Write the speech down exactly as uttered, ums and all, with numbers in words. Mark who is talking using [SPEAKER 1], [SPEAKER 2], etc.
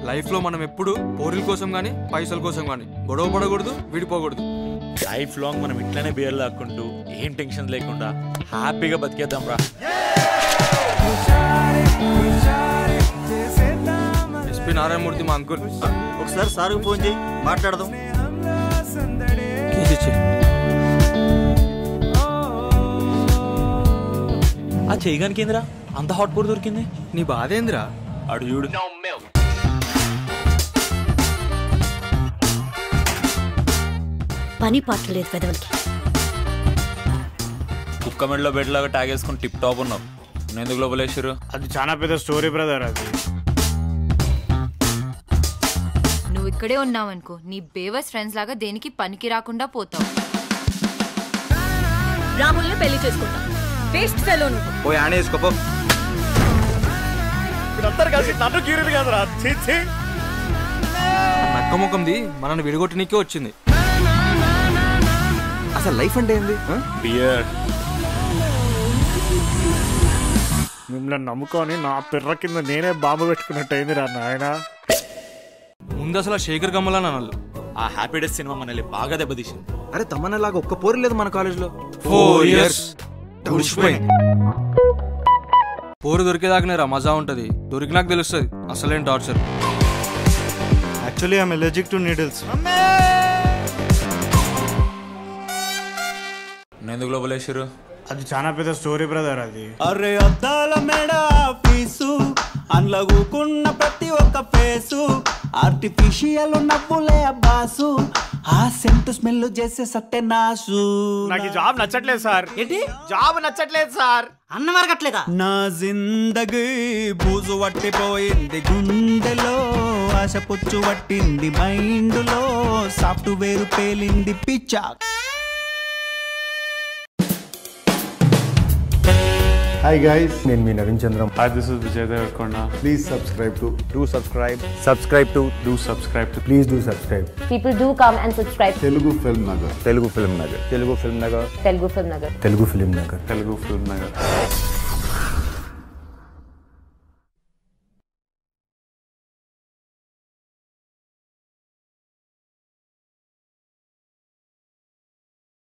[SPEAKER 1] Life లో మనం ఎప్పుడు పోరీల కోసం గానీ పైసల కోసం గానీ గొడవ పడకూడదు, విడిపోకూడదు.
[SPEAKER 2] లైఫ్ లాంగ్ మనం ఇట్లానే బియర్ లాక్కుంటూ ఏం టెన్షన్ లేకుండా హ్యాపీగా బతికేద్దాం రా.
[SPEAKER 1] ఎస్పీ నారాయణమూర్తి మా అంకుల్.
[SPEAKER 3] ఒకసారి సార్ ఫోన్ చేయి, మాట్లాడదాం.
[SPEAKER 2] ఆ చేయగానికి ఏందిరా అంత హాట్ పూర్ దొరికింది?
[SPEAKER 1] నీ బాధ ఏందిరా?
[SPEAKER 2] అడు చూడు.
[SPEAKER 4] పని పాటలేదు పెదవులకి.
[SPEAKER 2] కుక్క మెడలో బెడ్ లాగా ట్యాగ్ వేసుకుని టిప్ టాప్ ఉన్నావు. ఎందుకు లోపలేసారు?
[SPEAKER 5] అది చాలా పెద్ద స్టోరీ బ్రదర్. అది
[SPEAKER 6] నువ్వు ఇక్కడే ఉన్నావనుకో, నీ బేవస్ ఫ్రెండ్స్ లాగా దేనికి పనికి రాకుండా పోతావు.
[SPEAKER 4] రాముల్ని పెళ్లి చేసుకుంటా. వేస్ట్ ఫెలో నువ్వు.
[SPEAKER 3] పోయి ఆనే వేసుకోపో.
[SPEAKER 5] వీళ్ళందరూ కలిసి నన్ను కీరులు కదరా.
[SPEAKER 1] నక్క ముఖంది మనల్ని విడగొట్టనికే వచ్చింది.
[SPEAKER 3] అసలు లైఫ్ అంటే ఏంది?
[SPEAKER 2] బియర్.
[SPEAKER 5] మిమ్మల్ని నమ్ముకొని నా పిర్ర కింద నేనే బాంబు పెట్టుకున్నట్టు అయింది రా నాయన.
[SPEAKER 1] ముందు అసలు శేఖర్ కమల్ అని అనాలి.
[SPEAKER 2] ఆ హ్యాపీ డేస్ సినిమా మనల్ని బాగా దెబ్బతీసింది.
[SPEAKER 3] అరే తమన్నలాగా ఒక్క పోరు లేదు మన కాలేజ్ లో.
[SPEAKER 1] ఫోర్ ఇయర్స్ పోరు దొరికేదాకానే రా మజా ఉంటది. దొరికినాక తెలుస్తుంది అసలేం torture.
[SPEAKER 5] Actually I'm allergic to needles.
[SPEAKER 2] ఎందుకు లోపలేసారు?
[SPEAKER 5] అది చాలా పెద్ద స్టోరీ బ్రదర్. అది
[SPEAKER 7] అరే అద్దాల మేడ ఆఫీసు, అన్లగుకున్న ప్రతి ఒక్క ఫేసు, ఆర్టిఫిషియల్ నవ్వులే అబ్బాసు, ఆ సెంటు స్మెల్ చేసే సత్యనాసు.
[SPEAKER 5] నాకు ఈ జాబ్ నచ్చట్లేదు సార్.
[SPEAKER 7] ఏంటి
[SPEAKER 5] జాబ్ నచ్చట్లేదు సార్?
[SPEAKER 4] అన్నం అరగట్లేదా?
[SPEAKER 7] నా జిందగీ బూజు పట్టిపోయింది, గుండెలో ఆశ పొచ్చు పట్టింది, మైండ్లో సాఫ్ట్వేర్ పేలింది పిచ్చా.
[SPEAKER 8] Hi guys, నేను మీ Naveen Chandram.
[SPEAKER 5] Hi, this is Vijay Devarkonda.
[SPEAKER 8] Please subscribe to
[SPEAKER 3] Do subscribe.
[SPEAKER 8] subscribe to
[SPEAKER 5] Do subscribe to
[SPEAKER 8] please do subscribe.
[SPEAKER 9] People do come and subscribe.
[SPEAKER 8] Telugu Film Nagar.
[SPEAKER 3] Telugu Film Nagar. Telugu Film Nagar.
[SPEAKER 9] Telugu Film Nagar.
[SPEAKER 8] Telugu Film Nagar.
[SPEAKER 5] Telugu Film Nagar.